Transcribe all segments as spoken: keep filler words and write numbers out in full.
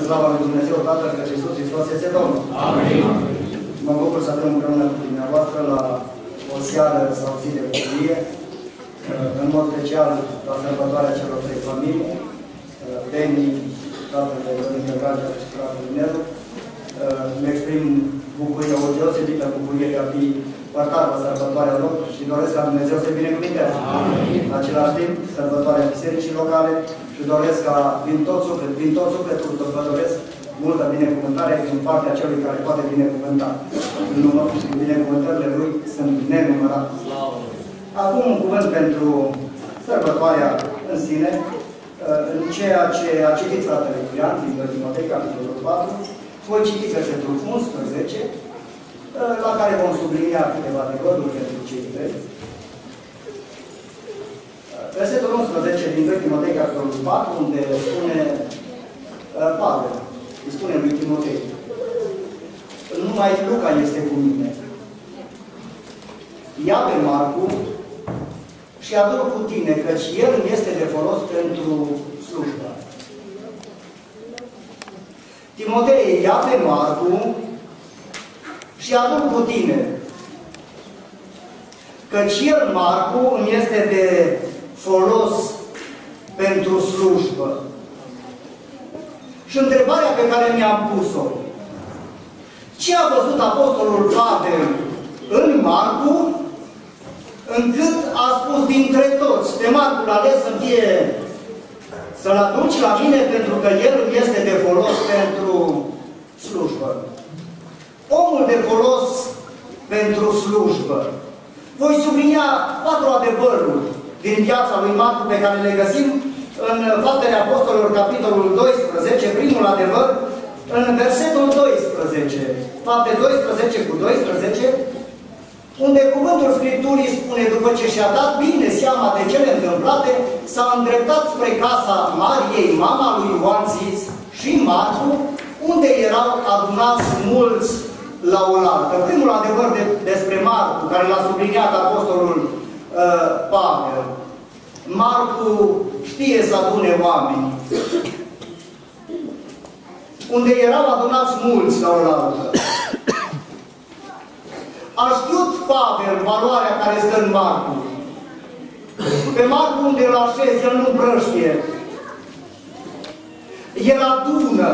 slava lui Dumnezeu Tatăl, că Iisus Hristos este Domnul. Amin. Mă bucur să avem împreună cu dumneavoastră la o seară sau zi de bucurie, în mod special la sărbătoarea celor trei familii, Deni, tatăl de Dorincă Gagea și fratele Nelu. Îmi exprim bucuria, o deosebită bucurie de a fi părtat la sărbătoarea lor și doresc ca Dumnezeu să-i binecuvinteze. În același timp, sărbătoarea bisericii locale și doresc ca din tot suflet, din tot sufletul vă doresc multă binecuvântare din partea celui care poate binecuvânta. Binecuvântările lui sunt nenumărate. Acum un cuvânt pentru sărbătoarea în sine, în ceea ce a citit fratele Iulian din doi Timotei, capitolul patru, voi citi versetul unsprezece, la care vom sublinia câteva adevăruri pentru cei trei. Versetul unsprezece din doi Timotei, capitolul patru, unde spune Pavel, îi spune lui Timotei: numai Luca este cu mine. Ia pe Marcu și adu-l cu tine, căci el îmi este de folos pentru slujba. Timotei, ia pe Marcu și adu-l cu tine, căci el, Marcu, îmi este de folos pentru slujbă. Și întrebarea pe care mi-am pus-o: ce a văzut Apostolul Pavel în Marcu, încât a spus dintre toți, pe Marcu l-a ales să fie, să-l aduci la mine pentru că el este de folos pentru slujbă. Omul de folos pentru slujbă. Voi sublinia patru adevăruri din viața lui Marcu pe care le găsim în Faptele Apostolilor, capitolul doisprezece, primul adevăr, în versetul doisprezece. Fapte doisprezece cu doisprezece, unde cuvântul Scripturii spune: după ce și-a dat bine seama de cele întâmplate, s-a îndreptat spre casa Mariei, mama lui Ioan Zis, și Marcu, unde erau adunați mulți la oaltă. Primul adevăr de, despre Marcu, care l-a subliniat Apostolul uh, Pavel: Marcu știe să adune oameni. Unde erau adunați mulți la oaltă. A știut Pavel valoarea care stă în Marcu. Pe Marcu unde îl așezi, el nu împrăștie. El adună.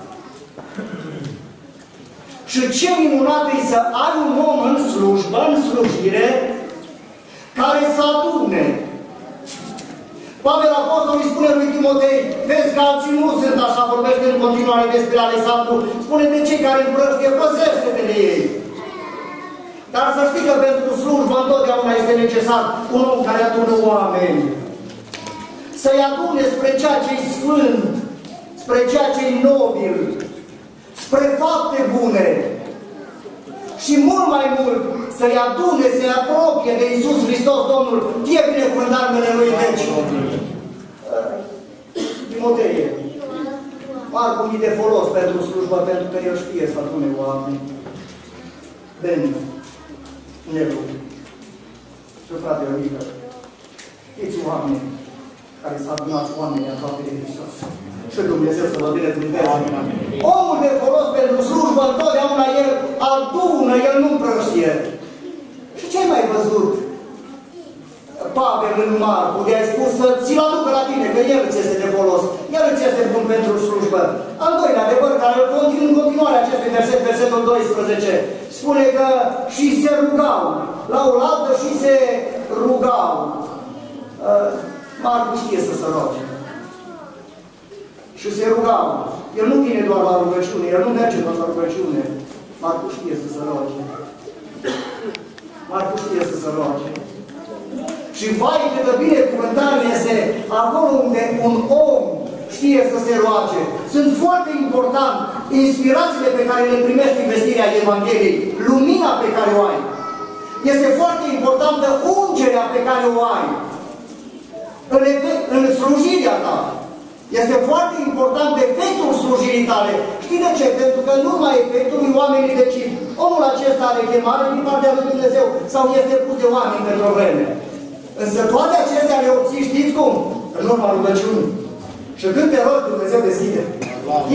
Și ce minunat e să ai un om în slujbă, în slujire, care să adune. Pavel Apostol îi spune lui Timotei: vezi că alții nu sunt așa, vorbește în continuare despre Alexandru, spune de cei care împrăștie, păzește-te de ei. Dar să știi că pentru slujbă întotdeauna este necesar un om care adună oameni. Să-i adune spre ceea ce-i sfânt, spre ceea ce-i nobil, spre fapte bune. Și mult mai mult să-i adune, să-i apropie de Iisus Hristos Domnul, fie binecuvântat numele Lui veci. Timotei, Marcu mi de folos pentru slujbă, pentru că el știe să adune oameni. Bine. Nelu și fratele Mică, știți oameni care s-a adunat oameni aproape de Hristos. Și Dumnezeu să vă binecuvânteze. Omul de folos pentru slujbă, întotdeauna el adună, el nu împrăștie. Și ce ai mai văzut Pavel în Marcu, de a-i spus să ți-l aducă la tine, că el îți este de folos, el îți este bun pentru slujbă. Al doilea adevăr, care îl continui în continuare acestui verset, versetul doisprezece, spune că și se rugau, la oaltă și se rugau. Uh, Marcu știe să se roage. Și se rugau. El nu vine doar la rugăciune, el nu merge doar la rugăciune. Marcu știe să se roage. Marcu știe să se roage. Și vai câtă binecuvântare este acolo unde un om știe să se roage. Sunt foarte important inspirațiile pe care le primești în vestirea Evangheliei, lumina pe care o ai. Este foarte importantă ungerea pe care o ai în, în slujirea ta. Este foarte important efectul slujirii tale. Știi de ce? Pentru că nu numai efectul oamenii decid. Omul acesta are chemare din partea lui Dumnezeu sau este pus de oameni pentru o vreme. Însă toate acestea le obții, știți cum? În urma rugăciunii. Și când te rogi, Dumnezeu deschide. E binecuvântat.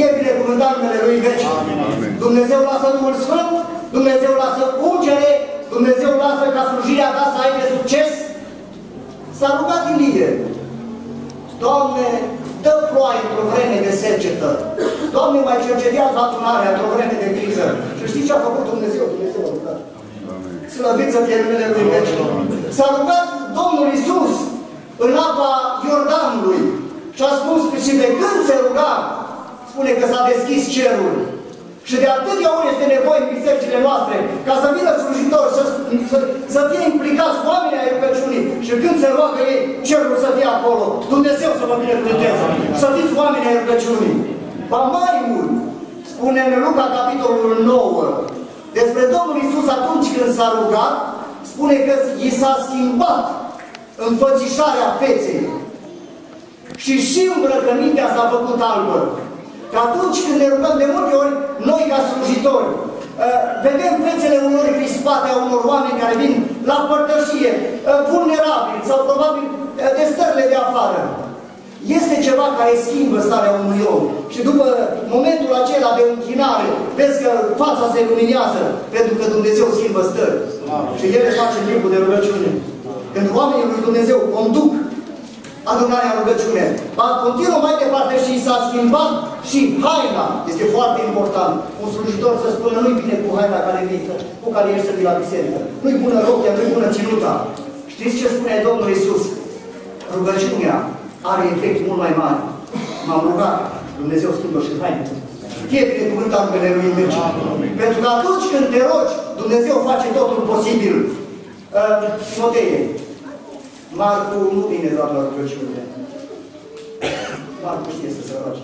binecuvântat numele Lui veci. Dumnezeu lasă Duhul Sfânt, Dumnezeu lasă ungere, Dumnezeu lasă ca slujirea ta să aibă succes. S-a rugat Ilie. Doamne, dă ploaie într-o vreme de secetă. Doamne, mai cercetează adunarea într-o vreme de criză. Și știți ce a făcut Dumnezeu? Dumnezeu a rugat. Slăvit să fie numele Lui veci. S-a rugat Domnul Iisus în apa Iordanului și a spus și de când se ruga, spune că s-a deschis cerul. Și de atâtea ori este nevoie în bisericile noastre ca să vină slujitori, să, să, să fie implicați oamenii ai rugăciunii și când se roagă ei, cerul să fie acolo. Dumnezeu să vă binecuvânteze. Să fiți oamenii ai rugăciunii. Ba mai mult, spune în Luca capitolul nouă, despre Domnul Iisus atunci când s-a rugat, spune că i s-a schimbat înfățișarea feței. Și și îmbrăcămintea s-a făcut albă. Că atunci când ne rugăm de multe ori, noi ca slujitori, vedem fețele unor crispate a unor oameni care vin la părtășie, vulnerabili sau probabil de stările de afară. Este ceva care schimbă starea unui om. Și după momentul acela de închinare, vezi că fața se luminează, pentru că Dumnezeu schimbă stări. Și El le face în timpul de rugăciune. Când oamenii lui Dumnezeu conduc adunarea rugăciune, va continuă mai departe și s-a schimbat și haina. Este foarte important. Un slujitor să spună, nu-i bine cu haina care vii, cu care ești să vii la biserică. Nu-i bună rochia, nu-i bună ținuta. Știți ce spune Domnul Iisus? Rugăciunea are efect mult mai mare. M-am rugat, Dumnezeu schimbă și haina. Fie binecuvântat numele Lui în veci. Pentru că atunci când te rogi, Dumnezeu face totul posibil. Uh, Timotei, Marcu nu vine doar la rugăciune. Marcu știe să se roage.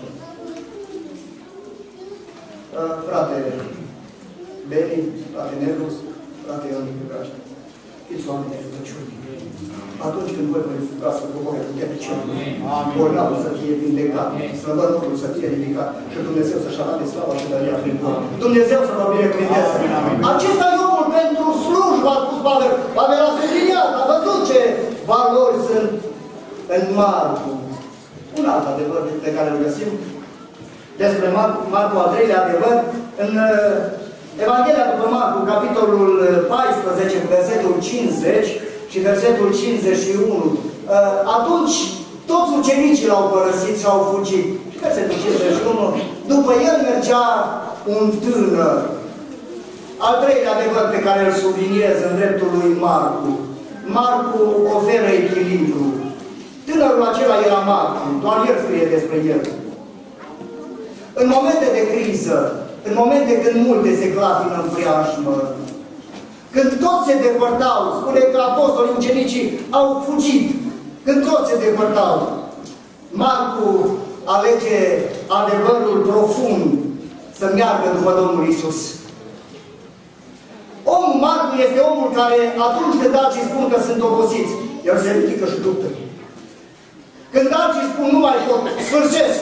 Uh, frate Beni, frate Nervus, frate Ionic Iugaș, fiți oameni de rugăciune. Atunci când voi vă rugați să coboare puternice, bolnavul să fie vindecat, slăbătorul să fie ridicat și Dumnezeu să-și arate slava și dăria prin voi. Dumnezeu să vă binecuvânteze. Acesta e omul pentru slujbă, a spus Pavel. Pavel a subliniat, a văzut ce valori sunt în Marcu. Un alt adevăr pe care îl găsim despre Marcu, Marcu al treilea adevăr, în Evanghelia după Marcu, capitolul paisprezece, versetul cincizeci și versetul cincizeci și unu. Atunci toți ucenicii l-au părăsit și au fugit. Și versetul cincizeci și unu. După el mergea un tânăr. Al treilea adevăr pe care îl subliniez în dreptul lui Marcu. Marcu oferă echilibru. Tânărul acela era Marcu, doar el scrie despre el. În momente de criză, în momente când multe se clatină în preajmă, când toți se depărtau, spune că apostolii, ucenicii au fugit, când toți se depărtau, Marcu alege adevărul profund să meargă după Domnul Iisus. Omul Marcu este omul care atunci când alții spun că sunt obosiți, el se ridică și luptă. Când alții spun nu mai pot, sfârșesc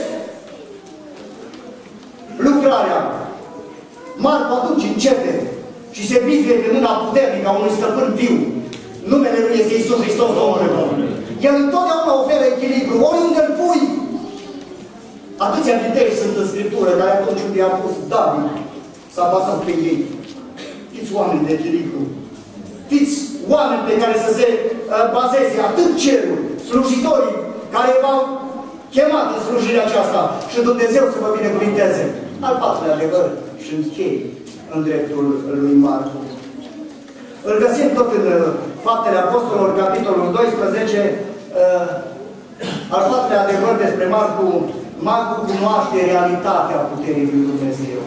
lucrarea, Marcu atunci începe și se bizuie pe mâna puternică a unui stăpân viu. Numele Lui este Iisus Hristos, Domnul. El întotdeauna oferă echilibru, oriunde îl pui. Atâția vitei sunt în Scriptură, dar atunci unde i-a pus David, s-a bazat pe ei. Fiți oameni de echilibru. Fiți oameni pe care să se uh, bazeze atât cerul, slujitorii care v-au chemat în slujirea aceasta și Dumnezeu să vă binecuvinteze. Al patrulea adevăr și închei în dreptul lui Marcu. Îl găsim tot în uh, Faptele Apostolilor, capitolul doisprezece, uh, al patrulea adevăr despre Marcu. Marcu cunoaște realitatea puterii lui Dumnezeu.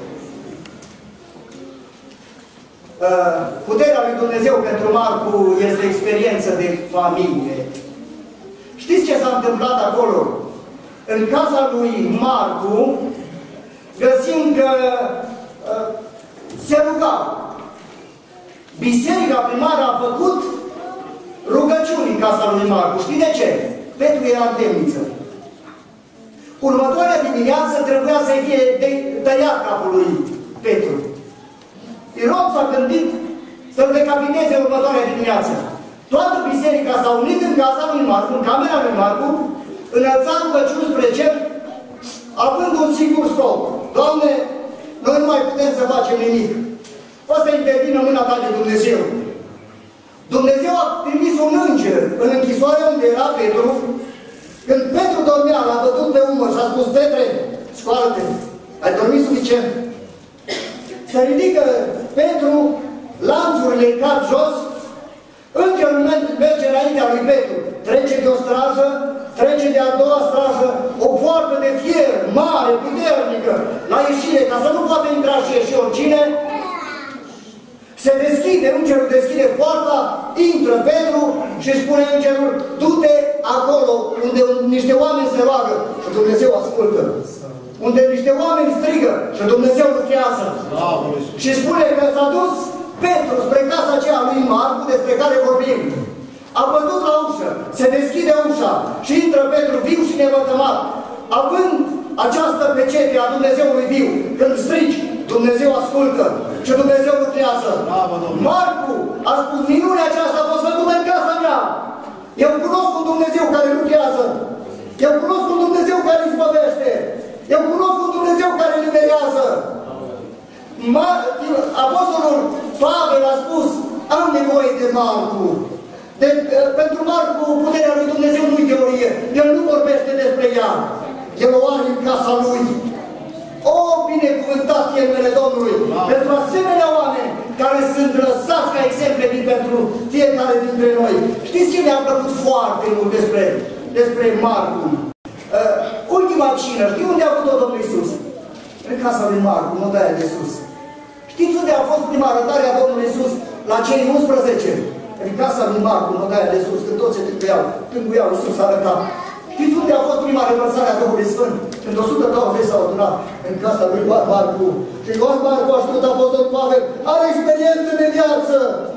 Uh, puterea lui Dumnezeu pentru Marcu este experiență de familie. Știți ce s-a întâmplat acolo? În casa lui Marcu găsim că uh, se ruga. Biserica primară a făcut rugăciuni în casa lui Marcu. Știi de ce? Petru era în temniță. Următoarea dimineață trebuia să-i fie tăiat capul lui Petru. Irod s-a gândit să-l decapiteze următoarea dimineață. Toată biserica s-a unit în casa lui Marcu, în camera lui Marcu, înălța rugăciuni spre cer, având un singur scop. Doamne, noi nu mai putem să facem nimic. O să intervină mâna ta de Dumnezeu. Dumnezeu a trimis un înger în închisoarea unde era Petru. Când Petru dormea, l-a bătut pe umăr și a spus: Petre, scoală-te, ai dormit suficient. Se ridică Petru, lanțurile îi cad jos, îngerul merge înaintea lui Petru, trece de o strajă, trece de a doua strajă, o poartă de fier mare, puternică, la ieșire, ca să nu poată intra și ieși oricine. Se deschide, îngerul deschide poarta, intră Petru și spune îngerul: du-te acolo unde niște oameni se roagă și Dumnezeu ascultă. Unde niște oameni strigă și Dumnezeu lucrează. Și spune că s-a dus Petru spre casa aceea lui Marcu, despre care vorbim. A bătut la ușă, se deschide ușa și intră Petru viu și nevătămat. Având această pecete a Dumnezeului viu, când strigi, Dumnezeu ascultă și Dumnezeu lucrează. Marcu a spus: minunea aceasta a fost făcută în casa mea. Eu cunosc un Dumnezeu care lucrează. Eu cunosc un Dumnezeu care izbăvește. Eu cunosc un Dumnezeu care liberează. Apostolul Pavel a spus: am nevoie de Marcu. De, pentru Marcu, puterea lui Dumnezeu nu-i teorie. El nu vorbește despre ea. El o are în casa lui. O, binecuvântat e numele Domnului, da, pentru asemenea oameni care sunt lăsați ca exemple din pentru fiecare dintre noi. Știți ce mi-a plăcut foarte mult despre, despre Marcu? Uh, ultima cină, știi unde a avut-o Domnul Iisus? În casa lui Marcu, în odaia de sus. Știți unde a fost prima arătare a Domnului Iisus? La cei unsprezece. În casa lui Marcu, în odaia de sus, când toți se tânguiau, tânguiau, Iisus a arătat. Știți unde a fost prima revărsare a Duhului Sfânt? Când o sută douăzeci s-au adunat în casa lui Ioan Marcu. Și Ioan Marcu a știut apostolul Pavel, are experiență de viață.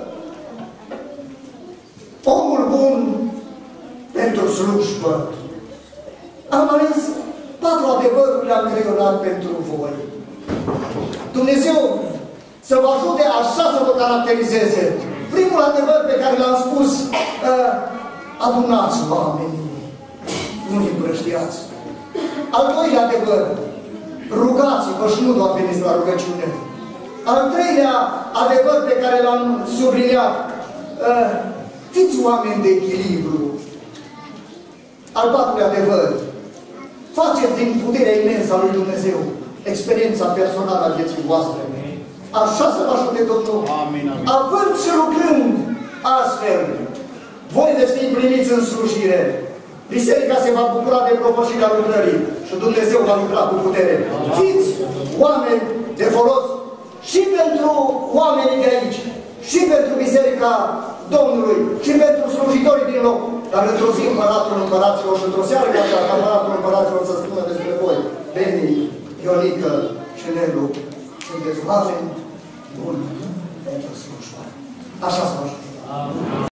Omul bun pentru slujbă. Am ales patru adevăruri, le-am creionat pentru voi. Dumnezeu să vă ajute așa să vă caracterizeze. Primul adevăr pe care l-am spus, uh, adunați oamenii. Nu-i împrăștiați. Al doilea adevăr, rugați-vă și nu doar veniți la rugăciune. Al treilea adevăr pe care l-am subliniat, uh, fiți oameni de echilibru. Al patrulea adevăr, faceți din puterea imensă a lui Dumnezeu experiența personală a vieții voastre. Așa să vă ajute Domnul. Amin, amin. Având și lucrând astfel, voi veți fi împliniți în slujire. Biserica se va bucura de propășirea lucrării și Dumnezeu va lucra cu putere. Fiți oameni de folos și pentru oamenii de aici, și pentru Biserica Domnului, și pentru slujitorii din loc. Dar într-o zi Împăratul Împăraților și într-o seară ca Împăratul Împăraților să spună despre voi: Beni, Ionică și Nelu, sunteți oameni buni pentru slujbă. Așa să vă ajute.